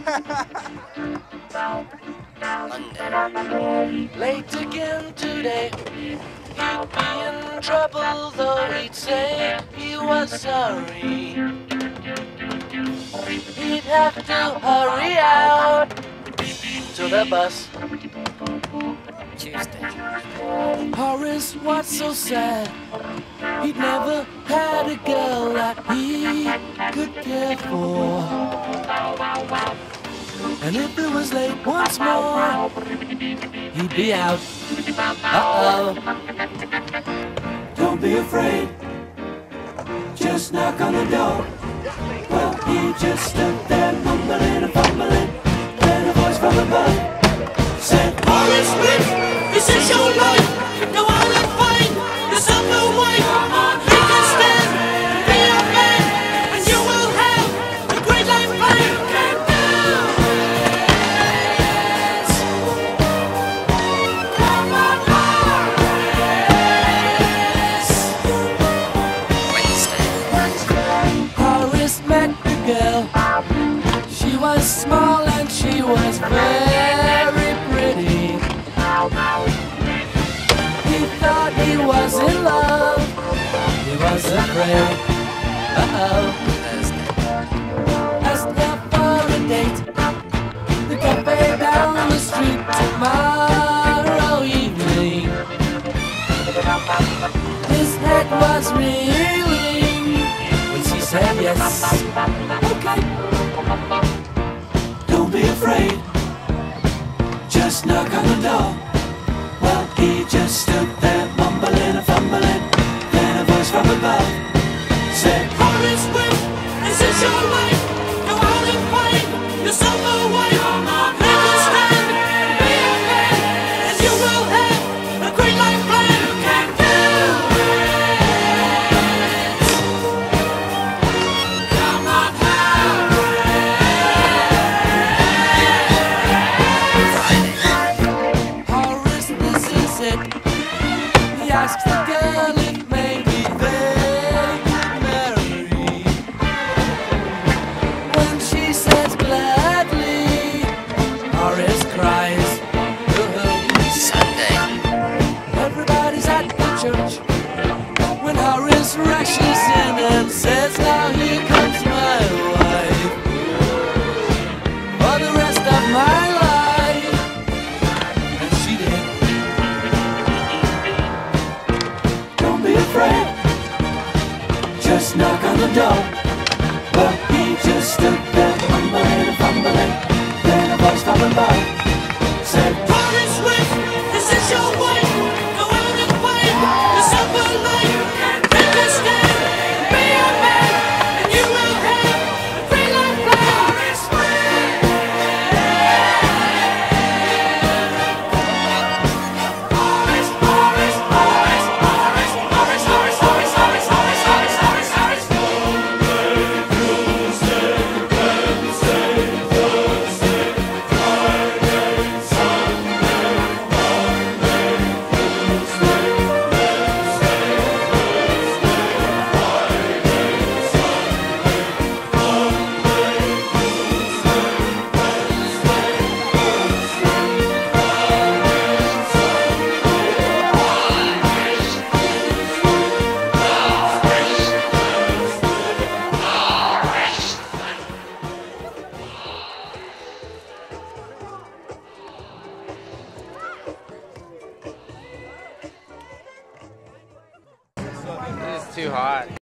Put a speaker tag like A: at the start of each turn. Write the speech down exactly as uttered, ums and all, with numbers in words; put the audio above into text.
A: Monday. Late again today. He'd be in trouble, though he'd say he was sorry. He'd have to hurry out to the bus. Tuesday. Horace was so sad. He'd never had a girl that he could care for. And if it was late once more, he'd be out. Uh-oh.
B: Don't be afraid, just knock on the door. Well, he just stood there mumbling and fumbling. Then a voice from above said, Horace Smith, this is your life. Go out and find yourself a wife. You can stand, be a man, and you will have a great life plan. You can do it. Come on, Horace.
A: Wednesday.
B: Horace met the girl. She was small and she was very pretty. He thought he was in love. He was afraid. Uh-oh. Asked her for a date. The cafe down the street tomorrow evening. His head was reeling when she said yes. Okay. Don't be afraid, just knock on the door. Well, he just stood there mumbling and fumbling. Then a voice from above said, Horace Smith, this is your life. Go out and find yourself a wife. You can stand, be a man, and you will have a great life plan. You can do it. Come on, Horace, this is it. He asks the girl if maybe they could marry. When she says gladly, Horace cries.
A: Sunday.
B: Everybody's at the church when Horace rushes in and says, now here comes my wife for the rest of my life. And she did. Don't be afraid, just knock on the door. But he just stood there mumbling and fumbling. Then a voice from above said, Horace Smith, this is your wife. Go out and find yourself a life. You can stand, be a man, and you will have a great life plan. Horace Smith. Horace, Horace, Horace, Horace, Horace, Horace, Horace, Horace, Horace, Horace, Horace, Horace.
A: This is too hot.